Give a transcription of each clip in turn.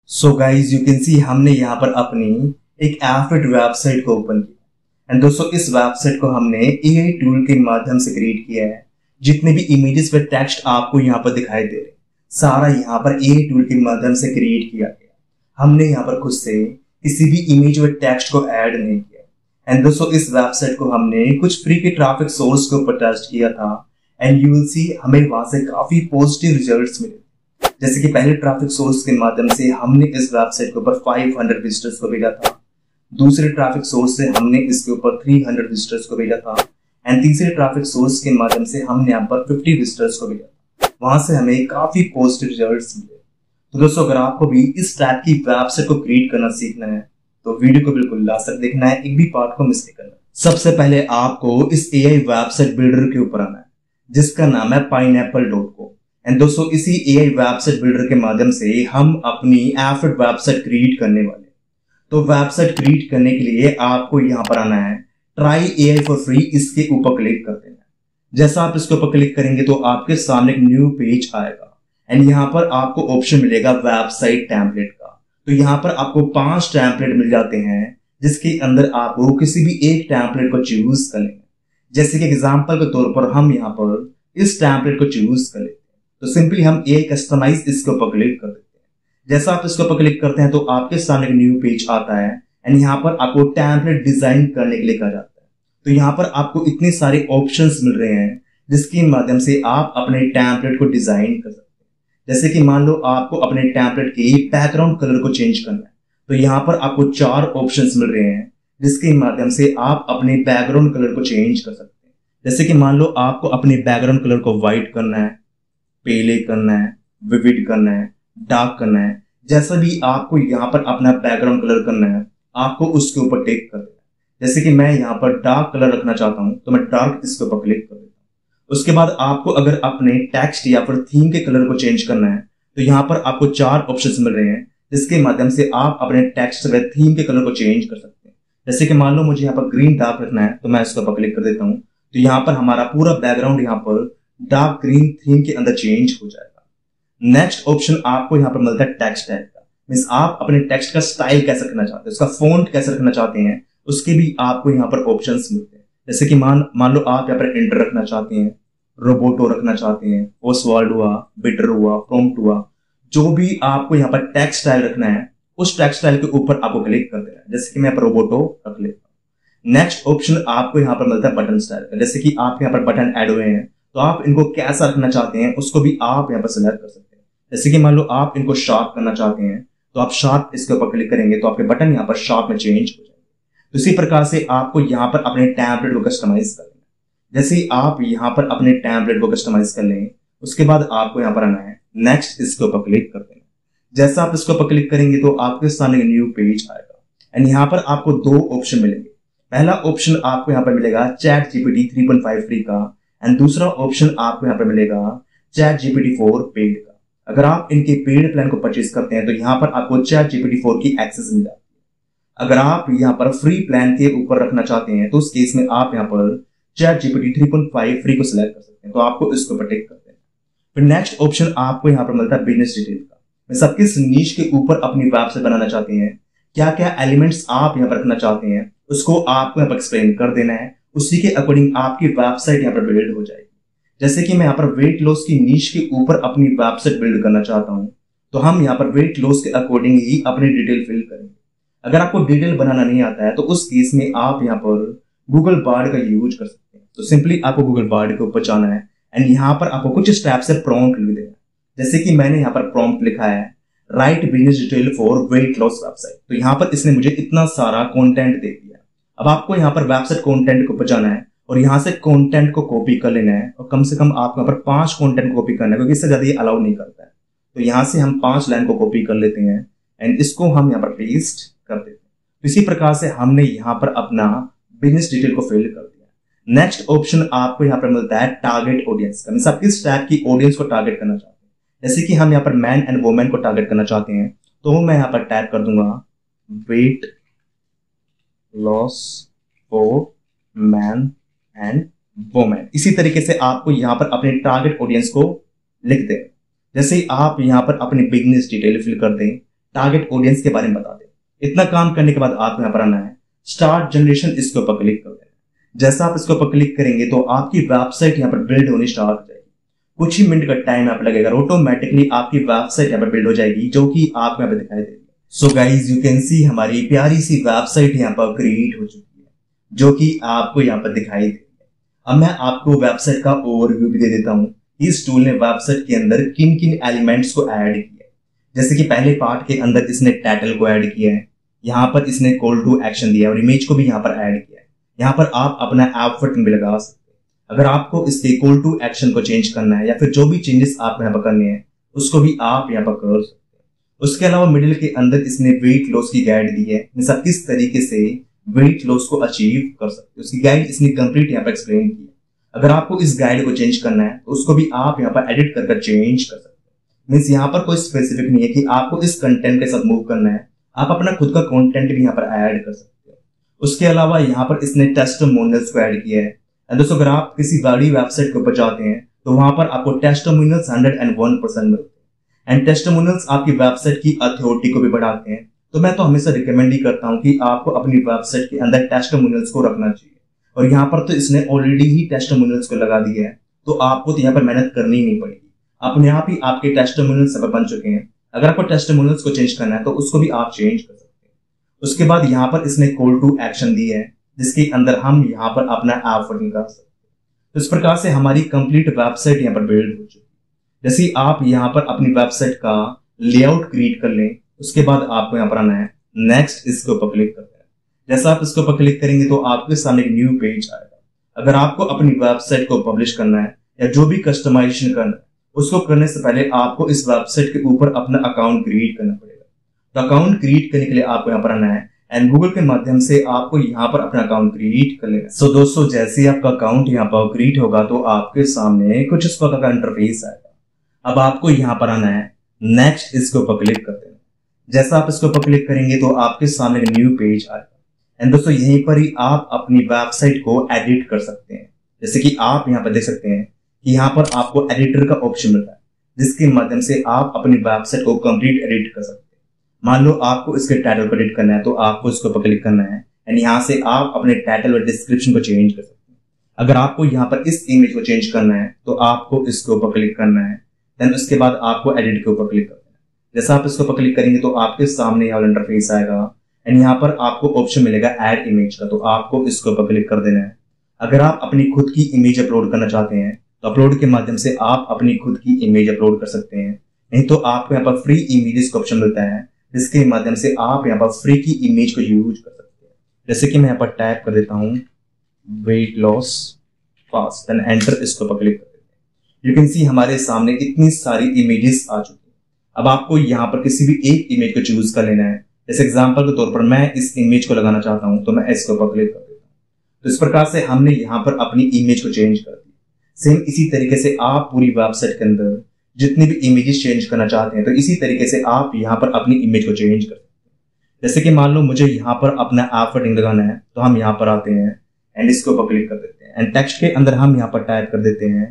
So guys you can see हमने यहाँ पर अपनी एक एफिड वेबसाइट को ओपन किया एंड दोस्तों इस वेबसाइट को हमने एआई टूल के माध्यम से क्रिएट किया है। जितने भी इमेजेस व टेक्स्ट आपको यहाँ पर दिखाई दे रहे सारा यहाँ पर एआई टूल के माध्यम से क्रिएट किया गया। हमने यहाँ पर खुद से किसी भी इमेज व टेक्स्ट को ऐड नहीं किया। एंड दोस्तों इस वेबसाइट को हमने कुछ फ्री के ट्रैफिक सोर्स के ऊपर टेस्ट किया था एंड यू विल सी हमें वहां से काफी पॉजिटिव रिजल्ट्स मिले। जैसे कि पहले ट्रैफिक सोर्स के माध्यम से हमने इस वेबसाइट के ऊपर 500 विजिटर्स को भेजा था, दूसरे ट्रैफिक सोर्स से हमने इसके ऊपर 300 विजिटर्स को भेजा था एंड तीसरे ट्रैफिक सोर्स के माध्यम से हमने यहाँ पर 50 विजिटर्स को भेजा था। वहां से हमें काफी पॉजिटिव रिजल्ट्स मिले। तो दोस्तों अगर आपको भी इस टाइप की वेबसाइट को क्रिएट करना सीखना है तो वीडियो को बिल्कुल लास्ट तक देखना है, एक भी पार्ट को मिस नहीं करना। सबसे पहले आपको इस एआई वेबसाइट बिल्डर के ऊपर आना है जिसका नाम है pineapple.co। एंड दोस्तों इसी एआई वेबसाइट बिल्डर के माध्यम से हम अपनी एफिड वेबसाइट क्रिएट करने वाले। तो वेबसाइट क्रिएट करने के लिए आपको यहाँ पर आना है ट्राई एआई फॉर फ्री, इसके ऊपर क्लिक कर देना है। जैसा आप इसके ऊपर क्लिक करेंगे तो आपके सामने एक न्यू पेज आएगा एंड यहाँ पर आपको ऑप्शन मिलेगा वेबसाइट टेम्पलेट का। तो यहाँ पर आपको 5 टेम्पलेट मिल जाते हैं जिसके अंदर आपको किसी भी एक टेम्पलेट को चूज कर लेंगे। जैसे कि एग्जाम्पल के तौर पर हम यहाँ पर इस टेम्पलेट को चूज कर लेते हैं तो सिंपली हम एआई कस्टमाइज इसके ऊपर क्लिक कर देते हैं। जैसा आप इसके ऊपर क्लिक करते हैं तो आपके सामने एक न्यू पेज आता है एंड यहाँ पर आपको टेम्पलेट डिजाइन करने के लिए कहा जाता है। तो यहाँ पर आपको इतने सारे ऑप्शंस मिल रहे हैं जिसके माध्यम से आप अपने टेम्पलेट को डिजाइन कर सकते हैं। जैसे कि मान लो आपको अपने टेम्पलेट के बैकग्राउंड कलर को चेंज करना है तो यहाँ पर आपको 4 ऑप्शंस मिल रहे हैं जिसके माध्यम से आप अपने बैकग्राउंड कलर को चेंज कर सकते हैं। जैसे कि मान लो आपको अपने बैकग्राउंड कलर को व्हाइट करना है, पेले करना है, विविड करना है, डार्क करना है, जैसा भी आपको यहाँ पर अपना बैकग्राउंड कलर करना है आपको उसके ऊपर टिक कर देना है। जैसे कि मैं यहाँ पर डार्क कलर रखना चाहता हूं तो मैं डार्क इसके ऊपर क्लिक कर देता हूं। उसके बाद आपको अगर अपने टेक्स्ट या फिर थीम के कलर को चेंज करना है तो यहाँ पर आपको 4 ऑप्शंस मिल रहे हैं जिसके माध्यम से आप अपने टेक्स्ट व थीम के कलर को चेंज कर सकते हैं। जैसे कि मान लो मुझे यहाँ पर ग्रीन डार्क रखना है तो मैं इसके ऊपर क्लिक कर देता हूँ तो यहाँ पर हमारा पूरा बैकग्राउंड यहाँ पर डार्क ग्रीन थीम के अंदर चेंज हो जाएगा। नेक्स्ट ऑप्शन आपको यहाँ पर मिलता है टेक्स्ट टैग का। मींस आप अपने टेक्स्ट का स्टाइल कैसे रखना चाहते हैं, उसका फॉन्ट कैसे रखना चाहते हैं, उसके भी आपको यहाँ पर ऑप्शंस मिलते हैं। जैसे कि मान लो आप यहाँ पर इंटर रखना चाहते हैं, रोबोटो रखना चाहते हैं, ओसवाल्ड हुआ, बिटर हुआ, प्रॉम्प्ट हुआ, जो भी आपको यहाँ पर टेक्स्ट स्टाइल रखना है उस टेक्स्ट स्टाइल के ऊपर आपको क्लिक कर देना है। जैसे कि मैं यहाँ पर रोबोटो रख लेता हूँ। नेक्स्ट ऑप्शन आपको यहाँ पर मिलता है बटन स्टाइल का। जैसे कि आप यहाँ पर बटन ऐड हुए हैं तो आप इनको कैसा रखना चाहते हैं उसको भी आप यहाँ पर सिलेक्ट कर सकते हैं। जैसे कि मान लो आप इनको शार्प करना चाहते हैं तो आप शार्प इसके ऊपर क्लिक करेंगे तो आपके बटन यहाँ पर शार्प में चेंज हो जाएंगे। तो इसी प्रकार से आपको यहाँ पर अपने टेम्पलेट को कस्टमाइज कर लेना। जैसे ही आप यहाँ पर अपने टेम्पलेट को कस्टमाइज कर लें उसके बाद आपको यहाँ पर आना है नेक्स्ट, इसके ऊपर क्लिक कर देना। जैसा आप इसके ऊपर क्लिक करेंगे तो आपके सामने न्यू पेज आएगा एंड यहाँ पर आपको 2 ऑप्शन मिलेंगे। पहला ऑप्शन आपको यहाँ पर मिलेगा चैट जीपीटी 3.5 फ्री का एंड दूसरा ऑप्शन आपको यहाँ पर मिलेगा चैट जीपीटी 4 पेड का। अगर आप इनके पेड प्लान को परचेज करते हैं तो यहाँ पर आपको चैट जीपीटी 4 की एक्सेस मिल जाती है। अगर आप यहाँ पर फ्री प्लान के ऊपर रखना चाहते हैं तो उस केस में आप यहाँ पर चैट जीपीटी 3.5 फ्री को सिलेक्ट कर सकते हैं। तो आपको इसके ऊपर टिक कर देना। फिर नेक्स्ट ऑप्शन आपको यहाँ पर मिलता है बिजनेस डिटेल का। मैं सब किस नीश के ऊपर अपनी वेबसाइट बनाना चाहते हैं, क्या क्या एलिमेंट्स आप यहाँ पर रखना चाहते हैं उसको आपको यहाँ पर एक्सप्लेन कर देना है। उसी के अकॉर्डिंग आपकी वेबसाइट यहाँ पर बिल्ड हो जाएगी। जैसे कि मैं यहाँ पर वेट लॉस की नीश के ऊपर अपनी वेबसाइट बिल्ड करना चाहता हूँ तो हम यहाँ पर वेट लॉस के अकॉर्डिंग ही अपनी डिटेल फिल करेंगे। अगर आपको डिटेल बनाना नहीं आता है तो उस केस में आप यहाँ पर गूगल बार्ड का यूज कर सकते हैं। तो सिंपली आपको गूगल बार्ड के ऊपर जाना है एंड यहाँ पर आपको कुछ स्टेप से प्रॉम्प्ट लिख देना। जैसे कि मैंने यहाँ पर प्रॉम्प्ट लिखा है write business detail for weight loss website. तो यहाँ पर इसने मुझे इतना सारा कंटेंट दे दिया। अब आपको यहाँ पर वेबसाइट कंटेंट के ऊपर जाना है और यहाँ से कंटेंट को कॉपी कर लेना है और कम से कम आपको यहाँ पर 5 कंटेंट कॉपी करना है क्योंकि इससे ज्यादा ये अलाउ नहीं करता है। तो यहाँ से हम 5 लाइन को कॉपी कर लेते हैं एंड इसको हम यहाँ पर पेस्ट कर देते हैं। तो इसी प्रकार से हमने यहाँ पर अपना बिजनेस डिटेल को फिल कर दिया। नेक्स्ट ऑप्शन आपको यहाँ पर मिलता है टारगेट ऑडियंस का। सब किस टाइप की ऑडियंस को टारगेट करना चाहते हैं। जैसे कि हम यहाँ पर मैन एंड वुमेन को टारगेट करना चाहते हैं तो मैं यहाँ पर टाइप कर दूंगा weight loss for man and women. इसी तरीके से आपको यहाँ पर अपने टारगेट ऑडियंस को लिख दें। जैसे ही आप यहाँ पर अपनी बिजनेस डिटेल फिल कर दें, टारगेट ऑडियंस के बारे में बता दे। इतना काम करने के बाद आपको यहाँ पर आना है स्टार्ट जनरेशन, इसके ऊपर क्लिक कर देना। जैसा आप इसके ऊपर क्लिक करेंगे तो आपकी वेबसाइट यहाँ पर बिल्ड होनी स्टार्ट हो जाएगी। कुछ ही मिनट का टाइम यहाँ पर लगेगा, ऑटोमेटिकली आपकी वेबसाइट यहाँ पर बिल्ड हो जाएगी, जो कि आपको यहाँ पर दिखाई देगी। So guys you can see हमारी प्यारी सी वेबसाइट यहाँ पर क्रिएट हो चुकी है, जो कि आपको यहाँ पर दिखाई देगी। अब मैं आपको वेबसाइट का ओवरव्यू भी दे देता हूँ। इस टूल ने वेबसाइट के अंदर किन किन एलिमेंट्स को ऐड किया है। जैसे कि पहले पार्ट के अंदर इसने टाइटल को ऐड किया है, यहाँ पर इसने कॉल टू एक्शन दिया है और इमेज को भी यहाँ पर ऐड किया है। यहाँ पर आप अपना ऐप फॉर्मेट भी लगा सकते हैं। अगर आपको इसके कॉल टू एक्शन को चेंज करना है या फिर जो भी चेंजेस आप यहाँ पर करने हैं उसको भी आप यहाँ पर कर सकते हैं। उसके अलावा मिडिल के अंदर इसने वेट लॉस की गाइड दी है, मतलब किस तरीके से वेट लॉस को अचीव कर सकते हैं। उसकी गाइड इसने कंप्लीट यहाँ पर एक्सप्लेन की है। अगर आपको इस गाइड को चेंज करना है तो उसको भी आप यहाँ पर एडिट कर चेंज कर सकते हैं। मीन्स यहाँ पर कोई स्पेसिफिक नहीं है कि आपको इस कंटेंट के साथ मूव करना है, आप अपना खुद का कंटेंट भी यहाँ पर ऐड कर सकते हो। उसके अलावा यहाँ पर इसने टेस्टिमोनियल्स को ऐड किया है। एंड दोस्तों अगर आप किसी बड़ी वेबसाइट के ऊपर जाते हैं तो वहां पर आपको टेस्टिमोनियल्स 101% मिलते हैं। एंड टेस्टिमोनियल्स आपकी वेबसाइट की अथॉरिटी को भी बढ़ाते हैं। तो मैं तो हमेशा रिकमेंड ही करता हूँ कि आपको अपनी वेबसाइट के अंदर टेस्टिमोनियल्स को रखना चाहिए। और यहाँ पर तो इसने ऑलरेडी ही टेस्टिमोनियल्स को लगा दिया है, तो आपको तो यहाँ पर मेहनत करनी नहीं पड़ेगी, अपने आप ही आपके टेस्टिमोनियल्स सब बन चुके हैं। अगर आपको टेस्टिमोनियल्स को चेंज करना है तो उसको भी आप चेंज कर सकते हैं। उसके बाद यहाँ पर इसने कॉल टू एक्शन दी है, जिसके अंदर हम यहाँ पर अपना ऐप वर्किंग कर सकते हैं। तो इस प्रकार से हमारी कंप्लीट वेबसाइट यहाँ पर बिल्ड हो चुकी है। जैसे आप यहाँ पर अपनी वेबसाइट का लेआउट क्रिएट कर लें, उसके बाद आपको यहाँ पर आना है नेक्स्ट, इसके ऊपर क्लिक करना है। जैसा आप इसके ऊपर क्लिक करेंगे तो आपके सामने एक न्यू पेज आएगा। अगर आपको अपनी वेबसाइट को पब्लिश करना है या जो भी कस्टमाइजेशन करना है, उसको करने से पहले आपको इस वेबसाइट के ऊपर अपना अकाउंट क्रिएट करना पड़ेगा। तो अकाउंट क्रिएट करने के लिए आपको यहाँ पर आना है एंड गूगल के माध्यम से आपको यहाँ पर अपना अकाउंट क्रिएट कर लेना। सो दोस्तों जैसे ही आपका अकाउंट यहाँ पर क्रिएट होगा तो आपके सामने कुछ इस प्रकार का इंटरफेस आएगा। अब आपको यहाँ पर आना है नेक्स्ट, इसके ऊपर क्लिक कर देना। जैसा आप इसके ऊपर क्लिक करेंगे तो आपके सामने एक न्यू पेज आएगा। एंड दोस्तों यहीं पर ही आप अपनी वेबसाइट को एडिट कर सकते हैं। जैसे कि आप यहाँ पर देख सकते हैं कि यहाँ पर आपको एडिटर का ऑप्शन मिलता है, जिसके माध्यम से आप अपनी वेबसाइट को कंप्लीट एडिट कर सकते हैं। मान लो आपको इसके टाइटल को एडिट करना है तो आपको इसके ऊपर क्लिक करना है एंड यहाँ से आप अपने टाइटल और डिस्क्रिप्शन को चेंज कर सकते हैं। अगर आपको यहाँ पर इस इमेज को चेंज करना है तो आपको इसके ऊपर क्लिक करना है, देन उसके बाद आपको एडिट के ऊपर क्लिक करना है। जैसा आप इसके ऊपर क्लिक करेंगे तो आपके सामने यहाँ इंटरफेस आएगा एंड यहाँ पर आपको ऑप्शन मिलेगा ऐड इमेज का, तो आपको इसके ऊपर क्लिक कर देना है। अगर आप अपनी खुद की इमेज अपलोड करना चाहते हैं तो अपलोड के माध्यम से आप अपनी खुद की इमेज अपलोड कर सकते हैं। नहीं तो आपको यहाँ पर फ्री इमेजेस का ऑप्शन मिलता है, जिसके माध्यम से आप यहाँ पर फ्री की इमेज को यूज कर सकते हैं। जैसे कि मैं यहाँ पर टाइप कर देता हूँ weight loss fast, then enter, इसके ऊपर क्लिक कर देते हैं। यू कैन सी हमारे सामने इतनी सारी इमेजेस आ चुकी है। अब आपको यहाँ पर किसी भी एक इमेज को चूज कर लेना है। जैसे एग्जाम्पल के तौर पर मैं इस इमेज को लगाना चाहता हूं तो मैं इसके ऊपर क्लिक कर देता हूं। तो इस प्रकार से हमने यहाँ पर अपनी इमेज को चेंज कर दिया। सेम इसी तरीके से आप पूरी वेबसाइट के अंदर जितनी भी इमेजेस चेंज करना चाहते हैं तो इसी तरीके से आप यहाँ पर अपनी इमेज को चेंज कर सकते हैं। जैसे कि मान लो मुझे यहाँ पर अपना ऐप वर्डिंग लगाना है तो हम यहाँ पर आते हैं एंड इसके ऊपर क्लिक कर देते हैं एंड टेक्स्ट के अंदर हम यहाँ पर टाइप कर देते हैं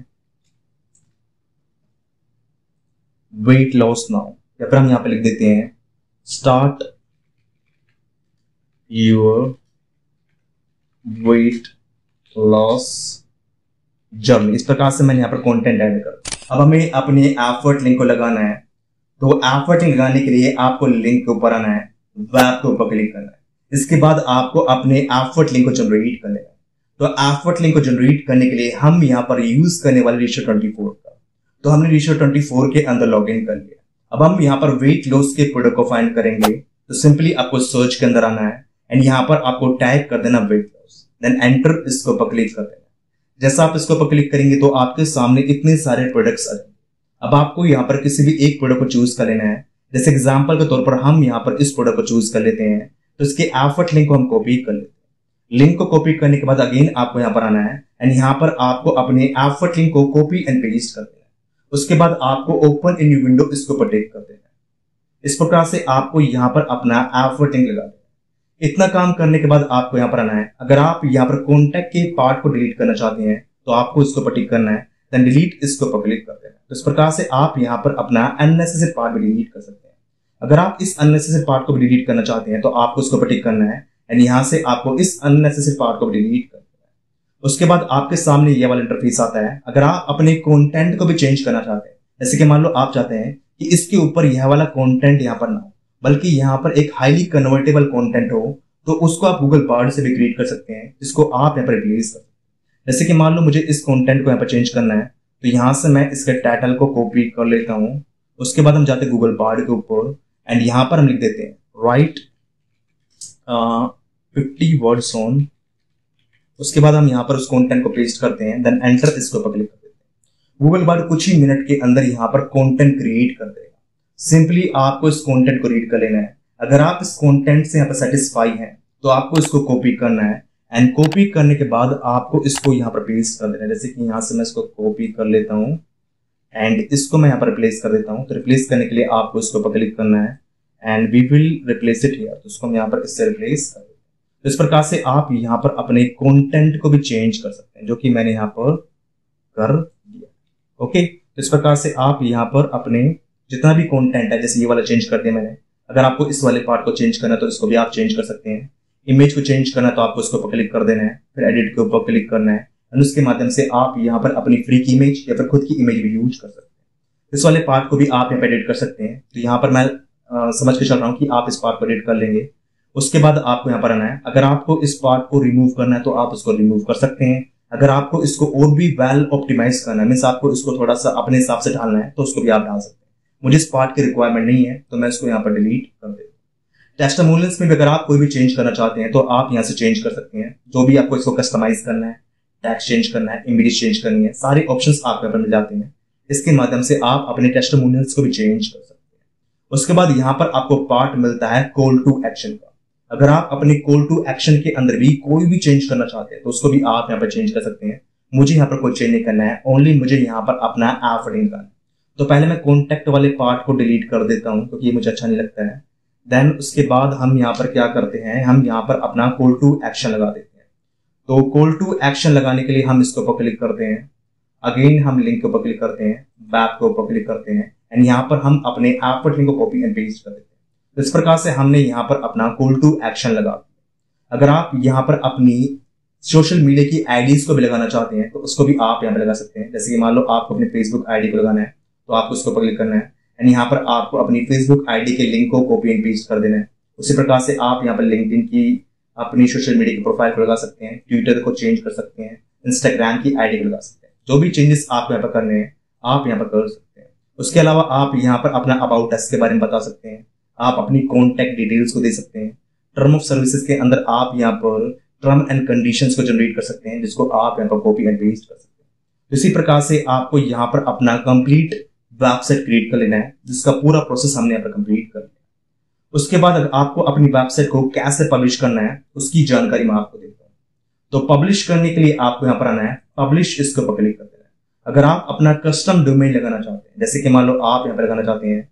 वेट लॉस नाउ, या फिर हम यहाँ पर लिख देते हैं start your weight loss journey. इस प्रकार से मैंने यहाँ पर कंटेंट ऐड कर। अब हमें अपने एफर्ट लिंक को लगाना है, तो एफर्ट लिंक लगाने के लिए आपको लिंक के ऊपर आना है, वेब के ऊपर क्लिक करना है। इसके बाद आपको अपने एफर्ट लिंक को जनरेट करना है। तो एफर्ट लिंक को जनरेट करने के लिए हम यहाँ पर यूज करने वाले रिशो 24 का, तो हमने रिशो 24 के अंदर लॉग इन कर लिया। अब हम यहाँ पर वेट लॉस के प्रोडक्ट को फाइंड करेंगे, तो सिंपली आपको सर्च के अंदर आना है एंड यहाँ पर आपको टाइप कर देना वेट लॉस, देन एंटर, इसके ऊपर क्लिक कर देना। जैसा आप इसके ऊपर क्लिक करेंगे तो आपके सामने इतने सारे प्रोडक्ट्स आ जाएंगे। अब आपको यहाँ पर किसी भी एक प्रोडक्ट को चूज कर लेना है। जैसे एग्जांपल के तौर पर हम यहाँ पर इस प्रोडक्ट को चूज कर लेते हैं, तो इसके एफर्ट लिंक को हम कॉपी कर लेते हैं। लिंक को कॉपी करने के बाद अगेन आपको यहाँ पर आना है एंड यहाँ पर आपको अपने एफर्ट लिंक को कॉपी एंड पेस्ट कर देना है। उसके बाद आपको ओपन इन न्यू विंडो, इसके ऊपर टिक कर देना है। इस प्रकार से आपको यहाँ पर अपना एफर्ट लिंक लगा देना है। इतना काम करने के बाद आपको यहाँ पर आना है। अगर आप यहाँ पर कॉन्टैक्ट के पार्ट को डिलीट करना चाहते हैं तो आपको इसको ऊपर टिक करना है, देन डिलीट, इसके ऊपर क्लिक कर देना है। तो इस प्रकार से आप यहाँ पर अपना अननेसेसरी पार्ट भी डिलीट कर सकते हैं। अगर आप इस अननेसेसरी पार्ट को भी डिलीट करना चाहते हैं तो आपको उसको टिक करना है एंड यहाँ से आपको इस अननेसेसरी पार्ट को भी डिलीट करना है। उसके बाद आपके सामने ये वाला इंटरफेस आता है। अगर आप अपने कंटेंट को भी चेंज करना चाहते हैं, जैसे कि मान लो आप चाहते हैं कि इसके ऊपर यह वाला कंटेंट यहाँ पर ना हो, बल्कि यहाँ पर एक हाईली कन्वर्टेबल कंटेंट हो, तो उसको आप गूगल बार्ड से भी क्रिएट कर सकते हैं, जिसको आप यहाँ पर रिप्लेस कर सकते हैं। जैसे कि मान लो मुझे इस कंटेंट को यहाँ पर चेंज करना है, तो यहाँ से मैं इसके टाइटल को कॉपी कर लेता हूँ। उसके बाद हम जाते हैं गूगल बार्ड के ऊपर एंड यहाँ पर हम लिख देते हैं राइट 50 वर्ड्स ऑन। उसके बाद हम यहाँ पर उस कंटेंट को पेस्ट करते हैं, देन एंटर इसके ऊपर क्लिक कर देते हैं। गूगल बार्ड कुछ ही मिनट के अंदर यहाँ पर कंटेंट क्रिएट कर देगा। सिंपली आपको इस कंटेंट को रीड कर लेना है। अगर आप इस कंटेंट से यहाँ पर सेटिस्फाई हैं तो आपको इसको कॉपी करना है एंड कॉपी करने के बाद आपको इसको यहाँ पर पेस्ट कर देना है। जैसे कि यहाँ से मैं इसको कॉपी कर लेता हूँ एंड इसको मैं यहाँ पर रिप्लेस कर देता हूँ। तो रिप्लेस करने के लिए आपको इसके ऊपर क्लिक करना है and we will replace it here. तो इसको हम यहाँ पर इससे रिप्लेस कर देते हैं। तो इस प्रकार से आप यहाँ पर अपने कंटेंट को भी चेंज कर सकते हैं, जो कि मैंने यहाँ पर कर दिया। ओके, तो इस प्रकार से आप यहाँ पर अपने जितना भी कंटेंट है, जैसे ये वाला चेंज कर दिया मैंने, अगर आपको इस वाले पार्ट को चेंज करना है तो इसको भी आप चेंज कर सकते हैं। इमेज को चेंज करना है तो आपको इसके ऊपर क्लिक कर देना है, फिर एडिट के ऊपर क्लिक करना है और उसके माध्यम से आप यहाँ पर अपनी फ्री की इमेज या फिर खुद की इमेज भी यूज कर सकते हैं। इस वाले पार्ट को भी आप यहाँ पर एडिट कर सकते हैं। तो यहाँ पर मैं समझ के चल रहा हूँ कि आप इस पार्ट को एडिट कर लेंगे। उसके बाद आपको यहाँ पर आना है। अगर आपको इस पार्ट को रिमूव करना है तो आप इसको रिमूव कर सकते हैं। अगर आपको इसको और भी वेल ऑप्टिमाइज करना है, मीन्स आपको इसको थोड़ा सा अपने हिसाब से डालना है, तो उसको भी आप डाल सकते हैं। मुझे इस पार्ट की रिक्वायरमेंट नहीं है तो मैं इसको यहाँ पर डिलीट कर देता हूँ। टेस्टिमोनियल्स में भी अगर आप कोई भी चेंज करना चाहते हैं तो आप यहाँ से चेंज कर सकते हैं। जो भी आपको इसको कस्टमाइज करना है, टैक्स चेंज करना है, इमेज चेंज करनी है, सारे ऑप्शंस आपको यहाँ पर मिल जाते हैं। इसके माध्यम से आप अपने टेस्टिमोनियल्स को भी चेंज कर सकते हैं। उसके बाद यहाँ पर आपको पार्ट मिलता है कॉल टू एक्शन का। अगर आप अपने कॉल टू एक्शन के अंदर भी कोई भी चेंज करना चाहते हैं तो उसको भी आप यहाँ पर चेंज कर सकते हैं। मुझे यहाँ पर कोई चेंज नहीं करना है, ओनली मुझे यहाँ पर अपना ऐप लिंक करना है। तो पहले मैं कॉन्टेक्ट वाले पार्ट को डिलीट कर देता हूँ क्योंकि ये मुझे अच्छा नहीं लगता है। देन उसके बाद हम यहाँ पर क्या करते हैं, हम यहाँ पर अपना कॉल टू एक्शन लगा देते हैं। तो कॉल टू एक्शन लगाने के लिए हम इसके ऊपर क्लिक करते हैं, अगेन हम लिंक के ऊपर क्लिक करते हैं, बैक के ऊपर क्लिक करते हैं एंड यहाँ पर हम अपने ऐप लिंक को कॉपी एंड पेस्ट कर देते हैं। तो इस प्रकार से हमने यहाँ पर अपना कॉल टू एक्शन लगा दिया। अगर आप यहाँ पर अपनी सोशल मीडिया की आईडीज को भी लगाना चाहते हैं तो उसको भी आप यहाँ पर लगा सकते हैं। जैसे कि मान लो आपको अपनी फेसबुक आईडी को लगाना है तो आपको उसको क्लिक करना है एंड यहाँ पर आपको अपनी फेसबुक आईडी के लिंक को कॉपी एंड पेस्ट कर देना है। उसी प्रकार से आप यहाँ पर लिंक्डइन की अपनी सोशल मीडिया की प्रोफाइल को लगा सकते हैं, ट्विटर को चेंज कर सकते हैं, इंस्टाग्राम की आईडी को लगा सकते हैं। जो भी चेंजेस आपको यहाँ पर करने हैं आप यहाँ पर कर सकते हैं। उसके अलावा आप यहाँ पर अपना अबाउट अस के बारे में बता सकते हैं, आप अपनी कॉन्टैक्ट डिटेल्स को दे सकते हैं। टर्म ऑफ सर्विसेज के अंदर आप यहाँ पर टर्म एंड कंडीशंस को जनरेट कर सकते हैं, जिसको आप यहाँ पर कॉपी एंड पेस्ट कर सकते हैं। इसी प्रकार से आपको यहाँ पर अपना कंप्लीट वेबसाइट क्रिएट कर लेना है, जिसका पूरा प्रोसेस हमने यहाँ पर कंप्लीट कर लिया। उसके बाद अगर आपको अपनी वेबसाइट को कैसे पब्लिश करना है उसकी जानकारी मैं आपको देता हूँ। तो पब्लिश करने के लिए आपको यहाँ पर आना है, पब्लिश इसके ऊपर क्लिक कर देना है। अगर आप अपना कस्टम डोमेन लगाना चाहते हैं, जैसे कि मान लो आप यहाँ पर लगाना चाहते हैं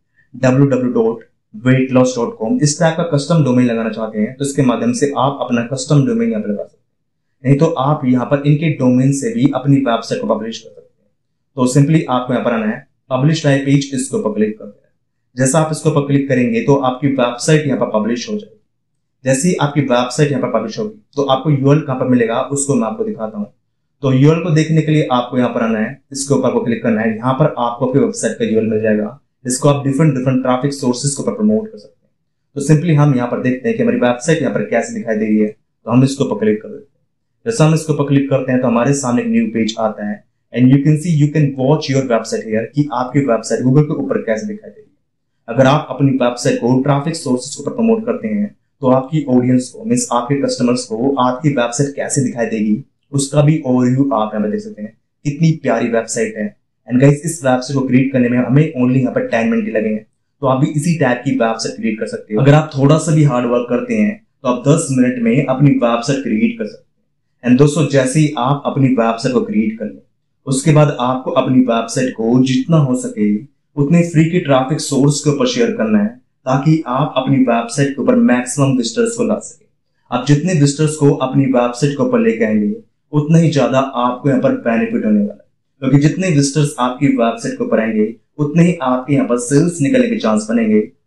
www.weightloss.com, इस टाइप का कस्टम डोमेन लगाना चाहते हैं तो इसके माध्यम से आप अपना कस्टम डोमेन यहाँ पर लगा सकते हैं। नहीं तो आप यहाँ पर इनके डोमेन से भी अपनी वेबसाइट को पब्लिश कर सकते हैं। तो सिंपली आपको यहाँ पर आना है, पब्लिश टाइप पेज, इसके ऊपर क्लिक कर देना है। जैसा आप इसके ऊपर क्लिक करेंगे तो आपकी वेबसाइट यहाँ पर पब्लिश हो जाएगी। जैसे ही आपकी वेबसाइट यहाँ पर पब्लिश होगी तो आपको यूआरएल कहाँ पर मिलेगा उसको मैं आपको दिखाता हूँ। तो यूआरएल को देखने के लिए आपको यहाँ पर आना है, इसके ऊपर को क्लिक करना है। यहाँ पर आपको अपनी वेबसाइट का यूआरएल मिल जाएगा, जिसको आप डिफरेंट ट्रैफिक सोर्सेज के ऊपर प्रमोट कर सकते हैं। तो सिंपली हम यहाँ पर देखते हैं कि हमारी वेबसाइट यहाँ पर कैसे दिखाई दे रही है। तो हम इसके ऊपर क्लिक कर देते हैं। जैसे हम इसके ऊपर क्लिक करते हैं तो हमारे सामने एक न्यू पेज आता है and you can see, you can watch your website here कि आपकी वेबसाइट गूगल के ऊपर कैसे दिखाई दे रही है। अगर आप अपनी वेबसाइट को ट्रैफिक सोर्सेज के ऊपर प्रमोट करते हैं तो आपकी ऑडियंस को, मींस आपके कस्टमर्स को आपकी वेबसाइट कैसे दिखाई देगी उसका भी ओवरव्यू आप यहाँ पर देख सकते हैं। कितनी प्यारी वेबसाइट है। एंड गाइस, इस वेबसाइट को क्रिएट करने में हमें ओनली यहाँ पर 10 मिनट लगे हैं। तो आप भी इसी टाइप की वेबसाइट क्रिएट कर सकते हो। अगर आप थोड़ा सा भी हार्ड वर्क करते हैं तो आप 10 मिनट में अपनी वेबसाइट क्रिएट कर सकते हैं। एंड दोस्तों, जैसे ही आप अपनी वेबसाइट को क्रिएट कर लें उसके बाद आपको अपनी वेबसाइट को जितना हो सके उतने फ्री के ट्रैफिक सोर्स के ऊपर शेयर करना है, ताकि आप अपनी वेबसाइट के ऊपर मैक्सिमम विजिटर्स को ला सके। आप जितने विजिटर्स को अपनी वेबसाइट के ऊपर लेके आएंगे उतना ही ज्यादा आपको यहाँ पर बेनिफिट होने वाला है, क्योंकि जितने विजिटर्स आपकी वेबसाइट के ऊपर आएंगे उतने ही आपके यहाँ पर सेल्स निकलने के चांस बनेंगे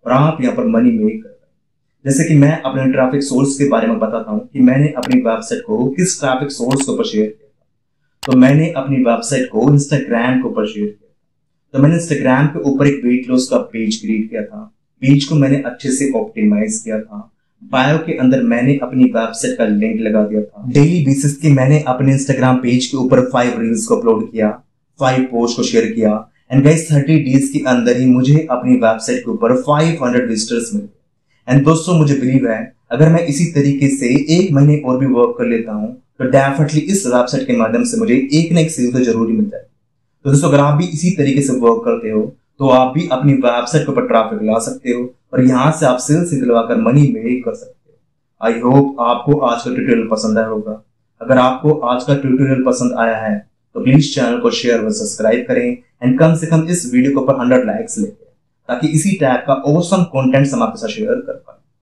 और आप यहाँ पर मनी मेक कर रहे हैं। जैसे कि मैं अपने ट्रैफिक सोर्स के बारे में बताता हूँ कि मैंने अपनी वेबसाइट को किस ट्रैफिक सोर्स के ऊपर शेयर किया था। तो मैंने अपनी वेबसाइट को इंस्टाग्राम के ऊपर शेयर किया। तो मैंने इंस्टाग्राम के ऊपर एक वेट लॉस का पेज क्रिएट किया था। पेज को मैंने अच्छे से ऑप्टिमाइज किया था। बायो के अंदर मैंने अपनी वेबसाइट का लिंक लगा दिया था। डेली बेसिस की मैंने अपने इंस्टाग्राम पेज के ऊपर 5 रील्स को अपलोड किया, 5 पोस्ट को शेयर किया एंड गाइस 30 डेज के अंदर ही मुझे अपनी वेबसाइट के ऊपर 500 विजिटर्स मिले। एंड दोस्तों मुझे बिलीव है अगर मैं इसी तरीके से 1 महीने और भी वर्क कर लेता हूँ तो डेफिनेटली इस वेबसाइट के माध्यम से मुझे एक ना एक सेल तो जरूरी मिल जाएगी। तो दोस्तों अगर आप भी इसी तरीके से वर्क करते हो तो आप भी अपनी वेबसाइट के ऊपर ट्रैफिक ला सकते हो और यहाँ से आप सेल्स निकलवाकर मनी मेक कर सकते हो। आई होप आपको आज का ट्यूटोरियल पसंद आया होगा। अगर आपको आज का ट्यूटोरियल पसंद आया है तो प्लीज चैनल को शेयर व सब्सक्राइब करें एंड कम से कम इस वीडियो के ऊपर 100 लाइक्स लेते हैं ताकि इसी टाइप का ऑसम कंटेंट हम आपके साथ शेयर कर